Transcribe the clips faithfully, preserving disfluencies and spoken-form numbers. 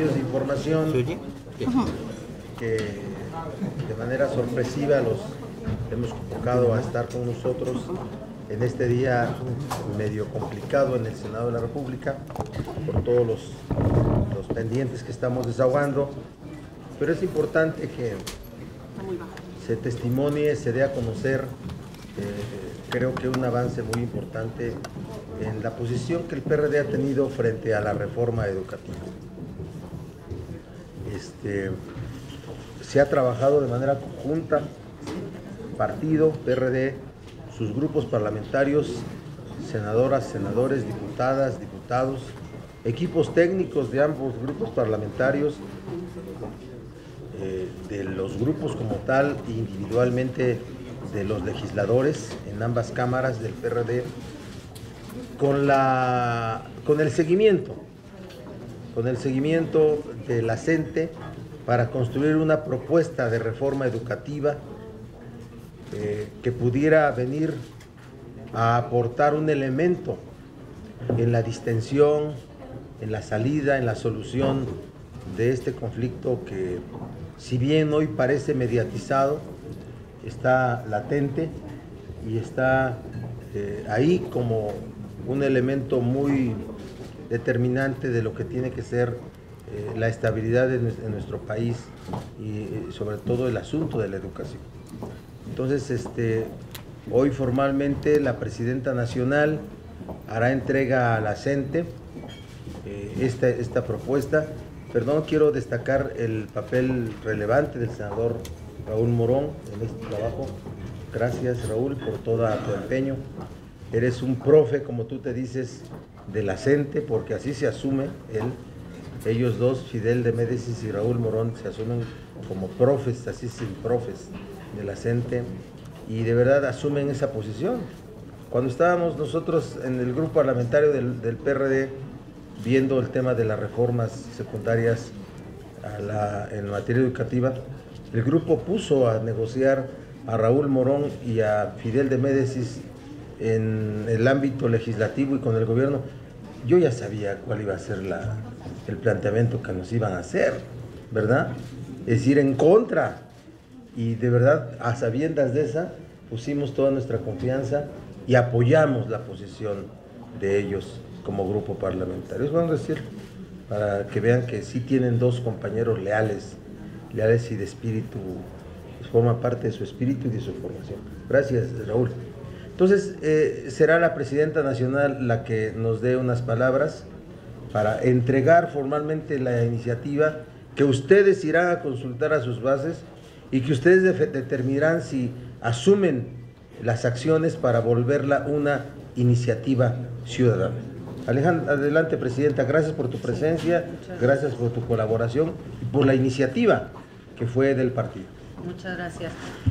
de información que de manera sorpresiva los hemos convocado a estar con nosotros en este día medio complicado en el Senado de la República por todos los, los pendientes que estamos desahogando, pero es importante que se testimonie, se dé a conocer, eh, creo que un avance muy importante en la posición que el P R D ha tenido frente a la reforma educativa. Este, se ha trabajado de manera conjunta, partido, P R D, sus grupos parlamentarios, senadoras, senadores, diputadas, diputados, equipos técnicos de ambos grupos parlamentarios, eh, de los grupos como tal, individualmente de los legisladores en ambas cámaras del P R D, con, la, con el seguimiento, con el seguimiento de la CENTE para construir una propuesta de reforma educativa eh, que pudiera venir a aportar un elemento en la distensión, en la salida, en la solución de este conflicto que, si bien hoy parece mediatizado, está latente y está eh, ahí como un elemento muy determinante de lo que tiene que ser eh, la estabilidad de, de nuestro país y eh, sobre todo el asunto de la educación. Entonces, este, hoy formalmente la Presidenta Nacional hará entrega a la CENTE eh, esta, esta propuesta, pero no quiero destacar el papel relevante del senador Raúl Morón en este trabajo. Gracias, Raúl, por todo tu empeño. Eres un profe, como tú te dices, de la CENTE, porque así se asume él. Ellos dos, Fidel de Médicis y Raúl Morón, se asumen como profes, así sin profes de la CENTE, y de verdad asumen esa posición. Cuando estábamos nosotros en el grupo parlamentario del, del P R D, viendo el tema de las reformas secundarias a la, en materia educativa, el grupo puso a negociar a Raúl Morón y a Fidel de Médicis en el ámbito legislativo y con el gobierno. Yo ya sabía cuál iba a ser la, el planteamiento que nos iban a hacer, ¿verdad? Es decir, en contra. Y de verdad, a sabiendas de esa, pusimos toda nuestra confianza y apoyamos la posición de ellos como grupo parlamentario. Es bueno decir, para que vean que sí tienen dos compañeros leales, leales y de espíritu, pues forma parte de su espíritu y de su formación. Gracias, Raúl. Entonces, eh, será la Presidenta Nacional la que nos dé unas palabras para entregar formalmente la iniciativa que ustedes irán a consultar a sus bases y que ustedes de determinarán si asumen las acciones para volverla una iniciativa ciudadana. Alejandra, adelante, Presidenta, gracias por tu presencia, gracias por tu colaboración y por la iniciativa que fue del partido. Muchas gracias.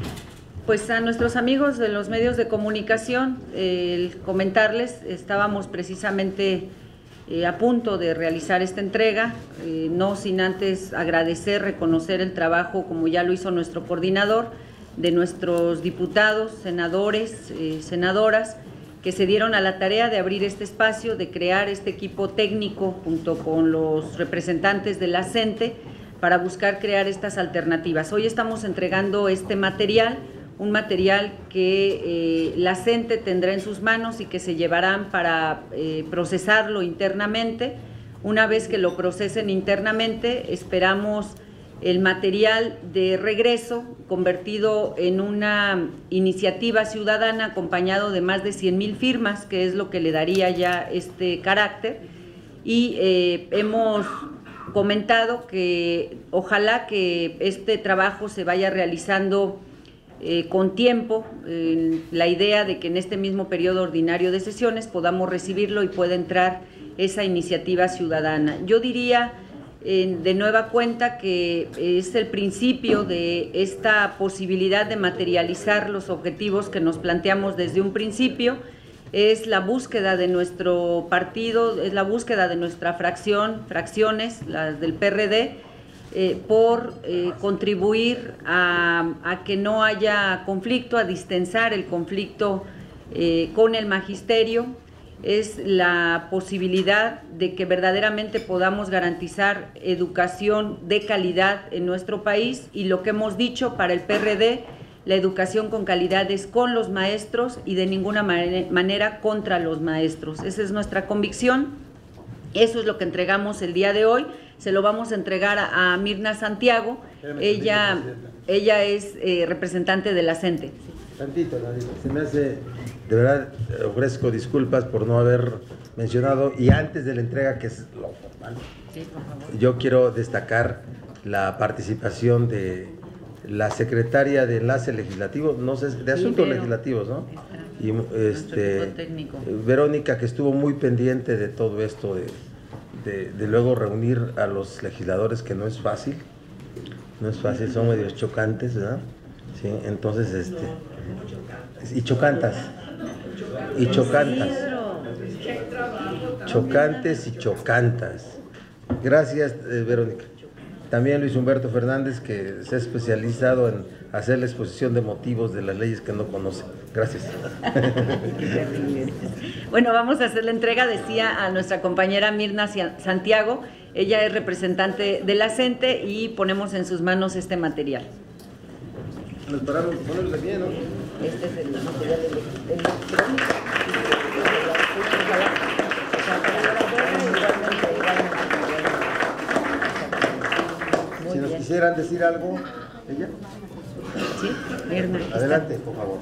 Pues a nuestros amigos de los medios de comunicación, eh, el comentarles, estábamos precisamente eh, a punto de realizar esta entrega, eh, no sin antes agradecer, reconocer el trabajo, como ya lo hizo nuestro coordinador, de nuestros diputados, senadores, eh, senadoras, que se dieron a la tarea de abrir este espacio, de crear este equipo técnico junto con los representantes de la CENTE para buscar crear estas alternativas. Hoy estamos entregando este material, un material que eh, la CENTE tendrá en sus manos y que se llevarán para eh, procesarlo internamente. Una vez que lo procesen internamente, esperamos el material de regreso convertido en una iniciativa ciudadana acompañado de más de cien mil firmas, que es lo que le daría ya este carácter. Y eh, hemos comentado que ojalá que este trabajo se vaya realizando Eh, con tiempo, eh, la idea de que en este mismo periodo ordinario de sesiones podamos recibirlo y pueda entrar esa iniciativa ciudadana. Yo diría eh, de nueva cuenta que es el principio de esta posibilidad de materializar los objetivos que nos planteamos desde un principio. Es la búsqueda de nuestro partido, es la búsqueda de nuestra fracción, fracciones, las del P R D, Eh, por eh, contribuir a, a que no haya conflicto, a distensar el conflicto eh, con el magisterio es la posibilidad de que verdaderamente podamos garantizar educación de calidad en nuestro país, y lo que hemos dicho para el P R D, la educación con calidad es con los maestros y de ninguna manera contra los maestros. Esa es nuestra convicción, eso es lo que entregamos el día de hoy. Se lo vamos a entregar a, a Mirna Santiago, ella, ella es eh, representante de la CENTE. Tantito, tantito. Se me hace, de verdad, ofrezco disculpas por no haber mencionado, y antes de la entrega, que es lo formal, sí, por favor, yo quiero destacar la participación de la secretaria de Enlace Legislativo, no sé, de Asuntos sí, Legislativos, ¿no? Y este, Verónica, que estuvo muy pendiente de todo esto, de, de, de luego reunir a los legisladores, que no es fácil, no es fácil, son medios chocantes, ¿verdad? Sí, entonces, este, y chocantas, y chocantas, chocantes y chocantas. Gracias, eh, Verónica. También Luis Humberto Fernández, que se ha especializado en hacer la exposición de motivos de las leyes que no conoce. Gracias. Bueno, vamos a hacer la entrega, decía, a nuestra compañera Mirna Santiago. Ella es representante de la CENTE y ponemos en sus manos este material. Nos pararon, ponerlo aquí, ¿no? Este es el material electrónico. Si nos quisieran decir algo, ella. Sí, Mirna. Adelante, por favor.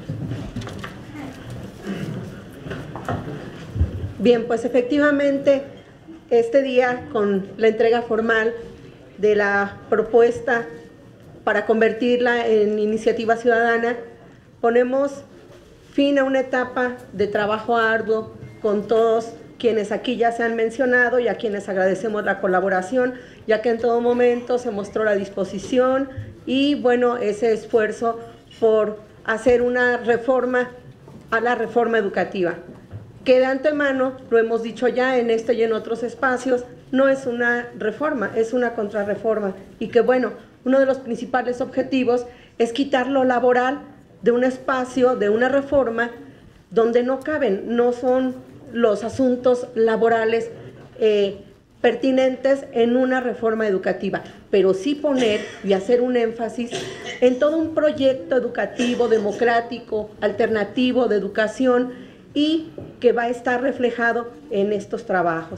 Bien, pues efectivamente, este día, con la entrega formal de la propuesta para convertirla en iniciativa ciudadana, ponemos fin a una etapa de trabajo arduo con todos quienes aquí ya se han mencionado y a quienes agradecemos la colaboración, ya que en todo momento se mostró la disposición y, bueno, ese esfuerzo por hacer una reforma a la reforma educativa, que de antemano, lo hemos dicho ya en este y en otros espacios, no es una reforma, es una contrarreforma, y que, bueno, uno de los principales objetivos es quitar lo laboral de un espacio, de una reforma, donde no caben, no son los asuntos laborales eh, pertinentes en una reforma educativa, pero sí poner y hacer un énfasis en todo un proyecto educativo, democrático, alternativo de educación, y que va a estar reflejado en estos trabajos.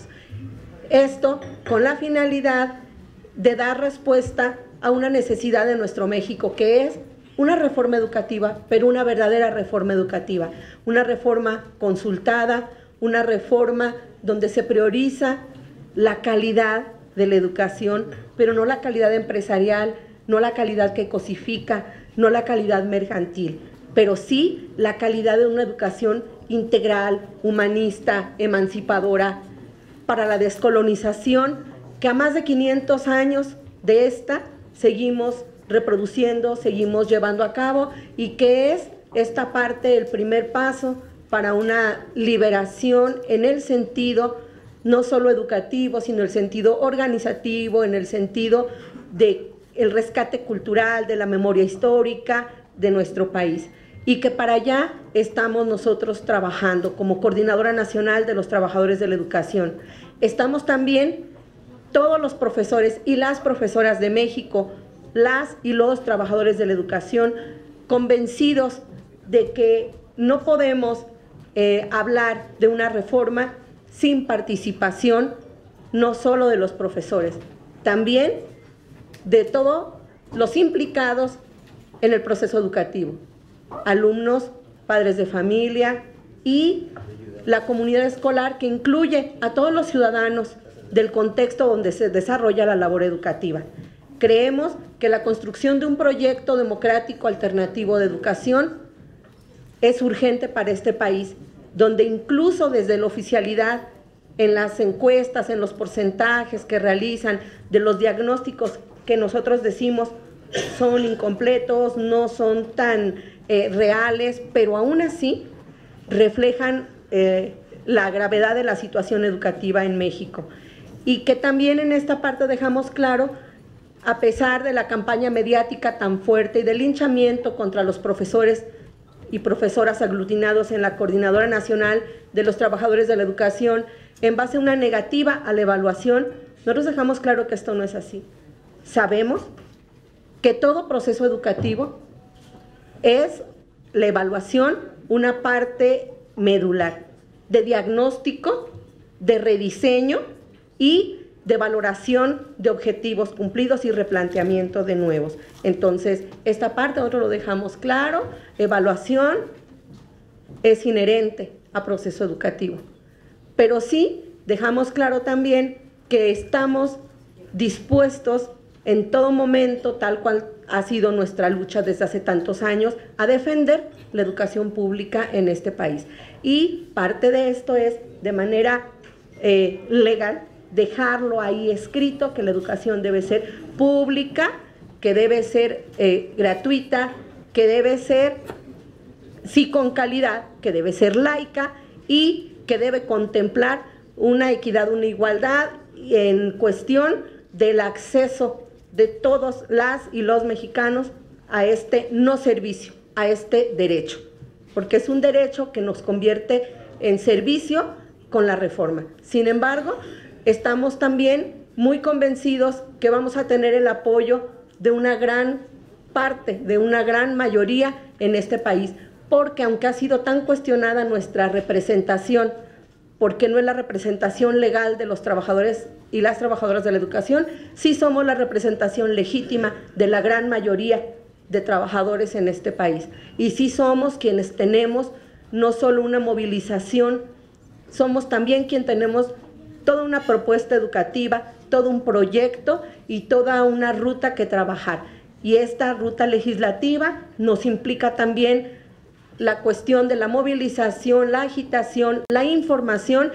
Esto con la finalidad de dar respuesta a una necesidad de nuestro México, que es una reforma educativa, pero una verdadera reforma educativa, una reforma consultada, una reforma donde se prioriza la calidad de la educación, pero no la calidad empresarial, no la calidad que cosifica, no la calidad mercantil, pero sí la calidad de una educación integral, humanista, emancipadora, para la descolonización, que a más de quinientos años de esta seguimos reproduciendo, seguimos llevando a cabo, y que es esta parte el primer paso para una liberación en el sentido no solo educativo, sino el sentido organizativo, en el sentido de el rescate cultural, de la memoria histórica de nuestro país, y que para allá estamos nosotros trabajando como Coordinadora Nacional de los Trabajadores de la Educación. Estamos también todos los profesores y las profesoras de México, las y los trabajadores de la educación, convencidos de que no podemos eh, hablar de una reforma sin participación, no solo de los profesores, también de todos los implicados en el proceso educativo, alumnos, padres de familia y la comunidad escolar, que incluye a todos los ciudadanos del contexto donde se desarrolla la labor educativa. Creemos que la construcción de un proyecto democrático alternativo de educación es urgente para este país, donde incluso desde la oficialidad, en las encuestas, en los porcentajes que realizan, de los diagnósticos que nosotros decimos son incompletos, no son tan eh, reales, pero aún así reflejan eh, la gravedad de la situación educativa en México. Y que también en esta parte dejamos claro, a pesar de la campaña mediática tan fuerte y del linchamiento contra los profesores y profesoras aglutinados en la Coordinadora Nacional de los Trabajadores de la Educación en base a una negativa a la evaluación, nosotros dejamos claro que esto no es así. Sabemos que todo proceso educativo es la evaluación una parte medular de diagnóstico, de rediseño y de valoración de objetivos cumplidos y replanteamiento de nuevos. Entonces, esta parte nosotros lo dejamos claro, evaluación es inherente a proceso educativo, pero sí dejamos claro también que estamos dispuestos en todo momento, tal cual ha sido nuestra lucha desde hace tantos años, a defender la educación pública en este país. Y parte de esto es, de manera eh, legal, dejarlo ahí escrito, que la educación debe ser pública, que debe ser eh, gratuita, que debe ser, sí con calidad, que debe ser laica y que debe contemplar una equidad, una igualdad en cuestión del acceso de todos las y los mexicanos a este no servicio, a este derecho, porque es un derecho que nos convierte en servicio con la reforma. Sin embargo, estamos también muy convencidos que vamos a tener el apoyo de una gran parte, de una gran mayoría en este país, porque aunque ha sido tan cuestionada nuestra representación, porque no es la representación legal de los trabajadores y las trabajadoras de la educación, sí somos la representación legítima de la gran mayoría de trabajadores en este país. Y sí somos quienes tenemos no solo una movilización, somos también quien tenemos toda una propuesta educativa, todo un proyecto y toda una ruta que trabajar. Y esta ruta legislativa nos implica también la cuestión de la movilización, la agitación, la información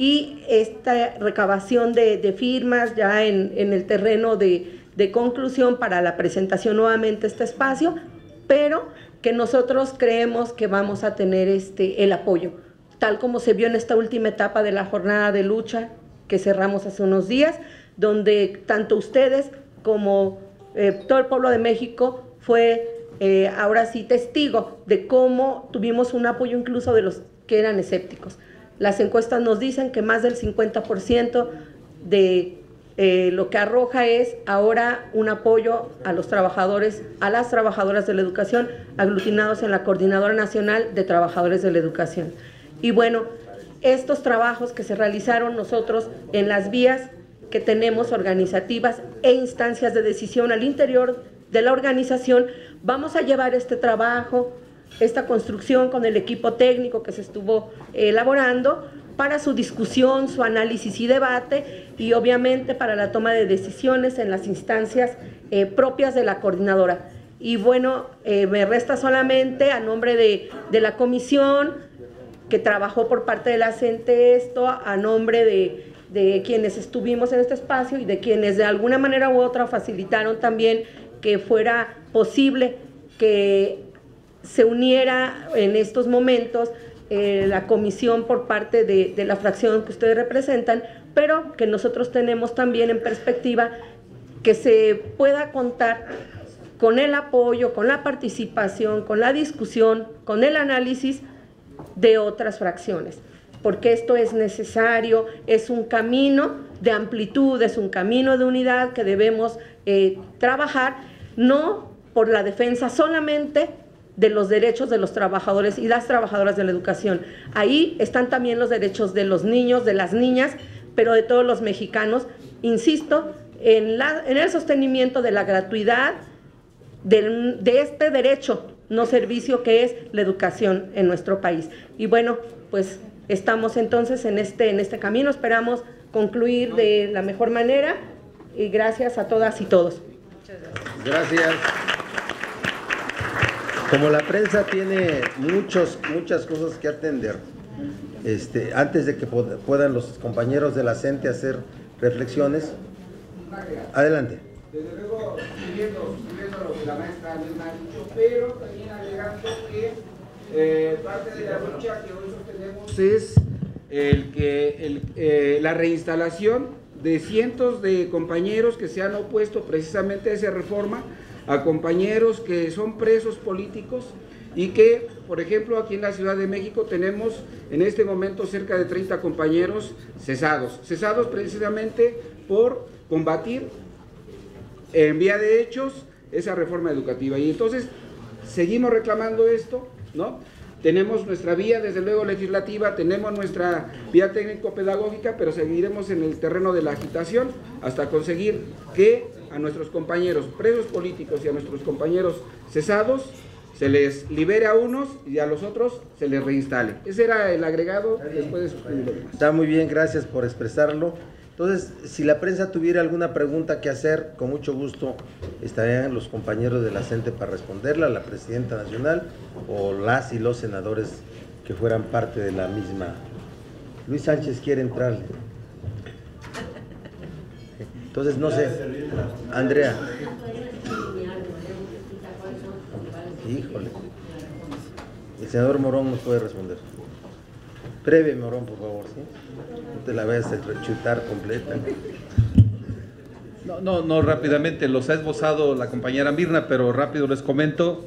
y esta recabación de, de firmas ya en, en el terreno de, de conclusión para la presentación nuevamente de este espacio, pero que nosotros creemos que vamos a tener este, el apoyo, tal como se vio en esta última etapa de la jornada de lucha que cerramos hace unos días, donde tanto ustedes como eh, todo el pueblo de México fue Eh, ahora sí testigo de cómo tuvimos un apoyo incluso de los que eran escépticos. Las encuestas nos dicen que más del cincuenta por ciento de eh, lo que arroja es ahora un apoyo a los trabajadores, a las trabajadoras de la educación aglutinados en la Coordinadora Nacional de Trabajadores de la Educación. Y bueno, estos trabajos que se realizaron nosotros en las vías que tenemos organizativas e instancias de decisión al interior de la organización, vamos a llevar este trabajo, esta construcción con el equipo técnico que se estuvo elaborando para su discusión, su análisis y debate y obviamente para la toma de decisiones en las instancias eh, propias de la coordinadora. Y bueno, eh, me resta solamente a nombre de, de la comisión que trabajó por parte de la CENTE esto, a nombre de, de quienes estuvimos en este espacio y de quienes de alguna manera u otra facilitaron también que fuera posible que se uniera en estos momentos eh, la comisión por parte de, de la fracción que ustedes representan, pero que nosotros tenemos también en perspectiva que se pueda contar con el apoyo, con la participación, con la discusión, con el análisis de otras fracciones, porque esto es necesario, es un camino de amplitud, es un camino de unidad que debemos eh, trabajar, no por la defensa solamente de los derechos de los trabajadores y las trabajadoras de la educación. Ahí están también los derechos de los niños, de las niñas, pero de todos los mexicanos, insisto, en, la, en el sostenimiento de la gratuidad de, de este derecho, no servicio que es la educación en nuestro país. Y bueno, pues estamos entonces en este, en este camino, esperamos concluir de la mejor manera y gracias a todas y todos. Gracias. Como la prensa tiene muchos, muchas cosas que atender, este, antes de que puedan los compañeros de la CENTE hacer reflexiones, adelante. Desde luego, siguiendo, siguiendo lo que la maestra misma ha dicho, pero también alegando que eh, parte de la lucha que hoy sostenemos es el que, el, eh, la reinstalación de cientos de compañeros que se han opuesto precisamente a esa reforma, a compañeros que son presos políticos y que por ejemplo, aquí en la Ciudad de México tenemos en este momento cerca de treinta compañeros cesados, cesados precisamente por combatir en vía de hechos esa reforma educativa. Y entonces seguimos reclamando esto, ¿no? Tenemos nuestra vía, desde luego, legislativa, tenemos nuestra vía técnico-pedagógica, pero seguiremos en el terreno de la agitación hasta conseguir que a nuestros compañeros presos políticos y a nuestros compañeros cesados se les libere a unos y a los otros se les reinstale. Ese era el agregado después de suscribirlo. Está muy bien, gracias por expresarlo. Entonces, si la prensa tuviera alguna pregunta que hacer, con mucho gusto estarían los compañeros de la CENTE para responderla, la presidenta nacional o las y los senadores que fueran parte de la misma. Luis Sánchez quiere entrarle. Entonces, no sé, Andrea. Híjole. El senador Morón nos puede responder. Breve, Morón, por favor, ¿sí? No te la vayas a chutar completa. No, no, no, rápidamente, los ha esbozado la compañera Mirna, pero rápido les comento,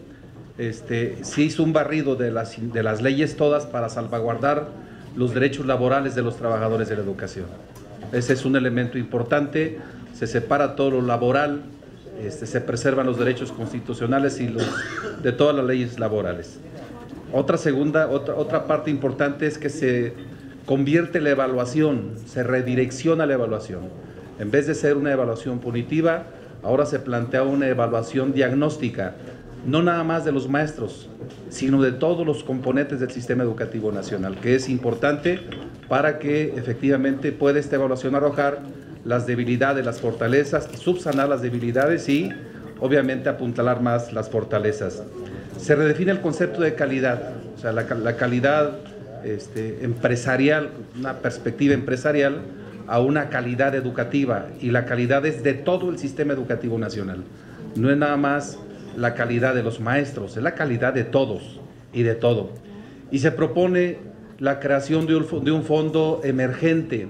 este, se hizo un barrido de las, de las leyes todas para salvaguardar los derechos laborales de los trabajadores de la educación. Ese es un elemento importante, se separa todo lo laboral, este, se preservan los derechos constitucionales y los de todas las leyes laborales. Otra segunda, otra, otra parte importante es que se convierte la evaluación, se redirecciona la evaluación. En vez de ser una evaluación punitiva, ahora se plantea una evaluación diagnóstica, no nada más de los maestros, sino de todos los componentes del sistema educativo nacional, que es importante para que efectivamente pueda esta evaluación arrojar las debilidades, las fortalezas, subsanar las debilidades y obviamente apuntalar más las fortalezas. Se redefine el concepto de calidad, o sea, la, la calidad este, empresarial, una perspectiva empresarial a una calidad educativa, y la calidad es de todo el sistema educativo nacional. No es nada más la calidad de los maestros, es la calidad de todos y de todo. Y se propone la creación de un, de un fondo emergente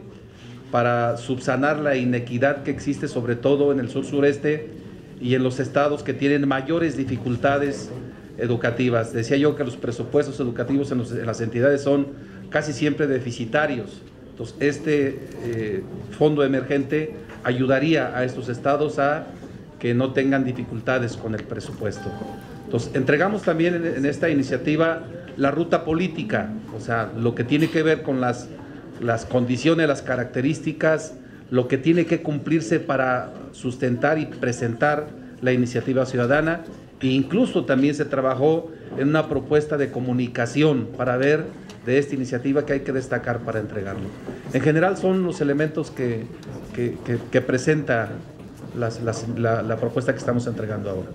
para subsanar la inequidad que existe sobre todo en el sur sureste y en los estados que tienen mayores dificultades educativas. Decía yo que los presupuestos educativos en, los, en las entidades son casi siempre deficitarios. Entonces, este eh, fondo emergente ayudaría a estos estados a que no tengan dificultades con el presupuesto. Entonces, entregamos también en, en esta iniciativa la ruta política, o sea, lo que tiene que ver con las, las condiciones, las características, lo que tiene que cumplirse para sustentar y presentar la iniciativa ciudadana. E incluso también se trabajó en una propuesta de comunicación para ver de esta iniciativa que hay que destacar para entregarlo. En general son los elementos que, que, que, que presenta las, las, la, la propuesta que estamos entregando ahora.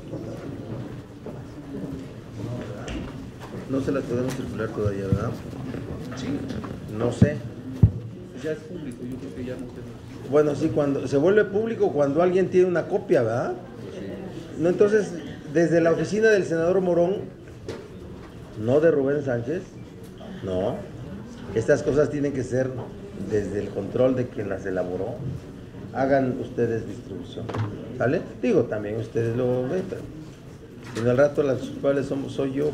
No se las podemos circular todavía, ¿verdad? Sí. No sé. Ya es público, yo creo que ya no tenemos. Bueno, sí, cuando se vuelve público cuando alguien tiene una copia, ¿verdad? No, entonces, desde la oficina del senador Morón, no de Rubén Sánchez, no, estas cosas tienen que ser desde el control de quien las elaboró. Hagan ustedes distribución, ¿sale? Digo, también ustedes lo ven, pero si no al rato las cuales somos, soy yo.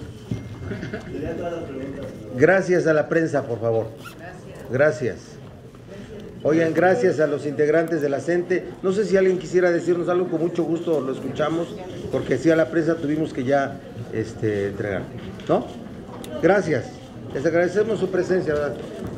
Gracias a la prensa, por favor. Gracias. Oigan, gracias a los integrantes de la CENTE. No sé si alguien quisiera decirnos algo, con mucho gusto lo escuchamos, porque sí a la prensa tuvimos que ya este, entregar, ¿no? Gracias. Les agradecemos su presencia, ¿verdad?